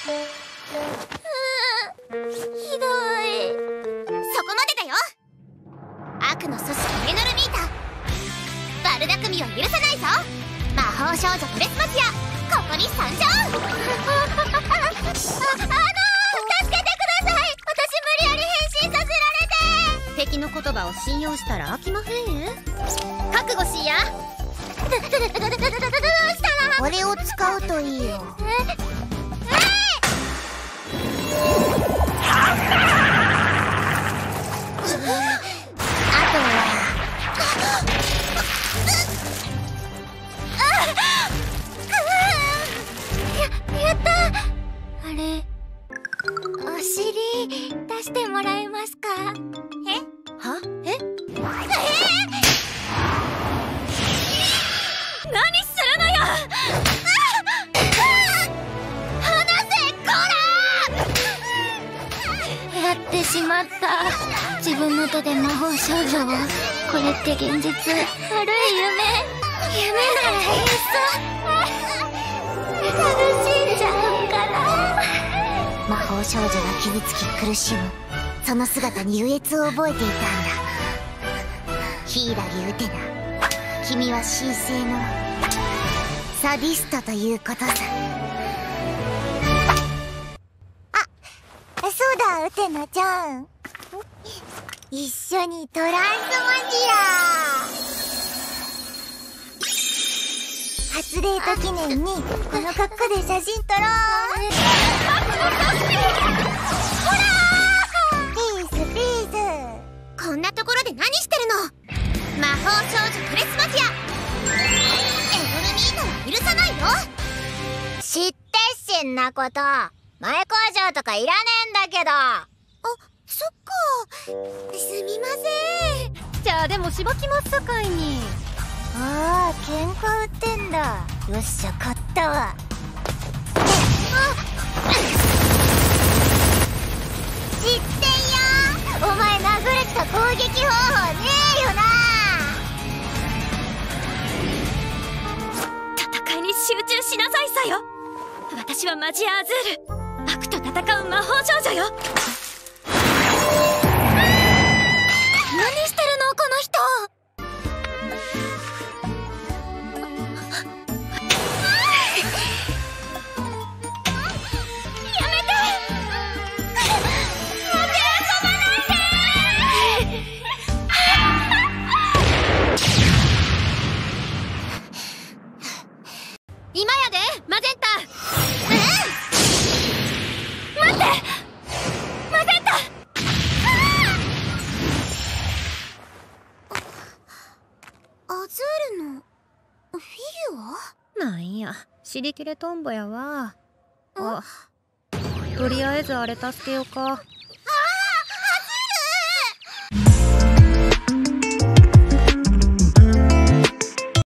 ひどい。そこまでだよ。悪の組織エノルミータ、悪巧みは許さないぞ。魔法少女ドレスマフィア、ここに参上。助けてください。私無理やり変身させられて。敵の言葉を信用したら飽きまへんえ。覚悟しいや。どうしたら。 これを使うといいよ。 やった。あれ、お尻出してもらえますか？ は？ 何するのよ。離せ、こら。やってしまった。自分の手で魔法少女を。これって現実？悪い夢？夢ならいっそ楽しんじゃうから。 魔法少女が傷つき苦しむその姿に優越を覚えていたんだ。柊ウテナ、君は神聖のサディストということさ。あ、そうだウテナちゃん、一緒にトランスマジア初デート記念にこの格好で写真撮ろう。ほらー、ピースピース。 こんなところで何してるの。魔法少女ドレスマフィア、エノルミータは許さないよ。 知ってっしんなこと。前工場とかいらねえんだけど。 あ、そっか、すみません。 じゃあでもしばきますさかいに。 ああ、喧嘩売ってんだ。よっしゃ、買ったわ。知ってんよ。お前殴れた攻撃方法ねえよな。 戦いに集中しなさいさよ。私はマジアーズール、悪と戦う魔法少女よ。 何してるのこの人。今やでマゼンタ。待って、マゼンタ。アズールのフィギュア？ なんや、尻切れトンボやわ。あ、とりあえずあれ助けようか。